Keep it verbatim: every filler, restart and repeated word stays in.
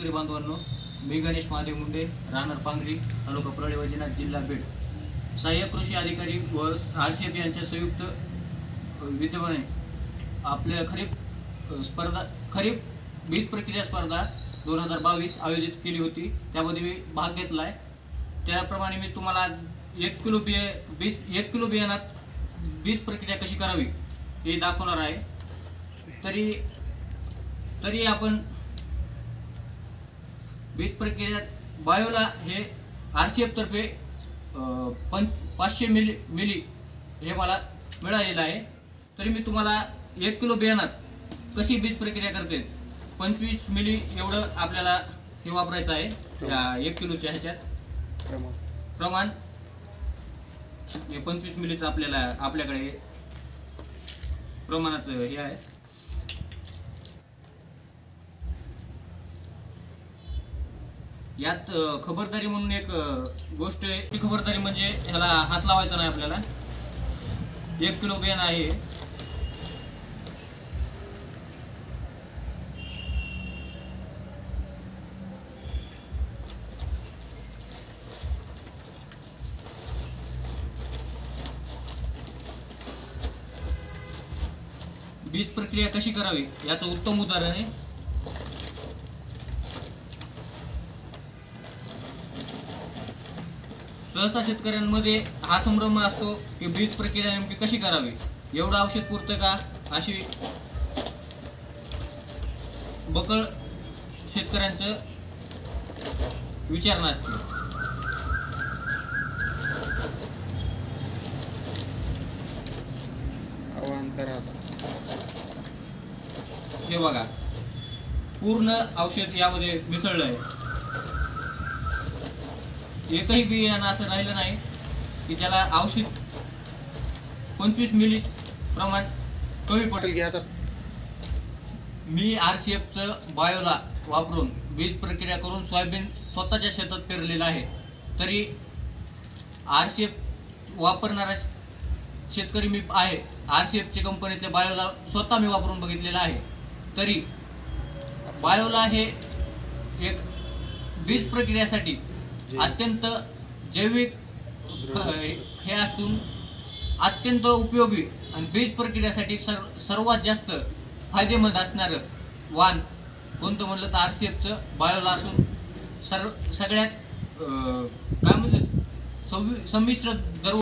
शेतकरी बांधवांनो, मी गणेश महादेव मुंडे, राहणार पांगरी, तालुका परळी वैजनाथ, जिल्हा बीड, सहाय्यक कृषी अधिकारी व आरसीएफ यांच्या संयुक्त विद्यमाने आपल्या खरीप स्पर्धा खरीप बीज प्रक्रिया स्पर्धा दोन हजार बावीस आयोजित केली होती। त्यामध्ये मी भाग घेतला आहे। त्याप्रमाणे मी तुम्हाला आज एक किलो बिया बीज एक किलो बियाणात बीज प्रक्रिया कशी करावी हे दाखवणार आहे। तरी तरी आपण बीज प्रक्रियेत बायोला हे आरसीएफ तर्फे पंच पाचशे मिली मिली हे मला मिळालेलं आहे। तरी मी तुम्हाला एक किलो बियाणात कशी बीज प्रक्रिया करते पंचवीस मिली एवढं आपल्याला हे वापरायचं आहे। या एक किलोच्या ह्याच्यात प्रमाण हे पंचवीस मिलीचं आपल्याला आपल्याकडे प्रमाणाचं हे आहे। यात खबरदारी म्हणून एक गोष्ट आहे, ती खबरदारी म्हणजे ह्याला हात लावायचा नाही आपल्याला। एक किलो बियाणं आहे, बीज प्रक्रिया कशी करावी याचं उत्तम उदाहरण आहे। सहसा शेतकऱ्यांमध्ये हा संभ्रम असतो की बीज प्रक्रिया नेमकी कशी करावी, एवढं औषध पुरतं का, अशी बकळ शेतकऱ्यांचं विचारणा असते। हे बघा, पूर्ण औषध यामध्ये मिसळलं आहे। एकही बियाणं असं राहिलं नाही की ज्याला औषध पंचवीस मिली प्रमाण कमी पडेल। मी आरसीएफचं बायोला वापरून बीज प्रक्रिया करून सोयाबीन स्वतःच्या शेतात पेरलेलं आहे। तरी आरसीएफ वापरणारा शेतकरी मी आहे। आरसीएफच्या कंपनीतल्या बायोला स्वतः मी वापरून बघितलेलं आहे। तरी बायोला हे एक बीज प्रक्रियासाठी अत्यंत जैविक हे असून अत्यंत उपयोगी आणि बीज प्रक्रियासाठी सर्व सर्वात जास्त फायदेमंद असणारं वाण कोणतं म्हणलं तर आरसीएफचं बायोला असून सर्व सगळ्यात काय म्हणतात संमिश्र दर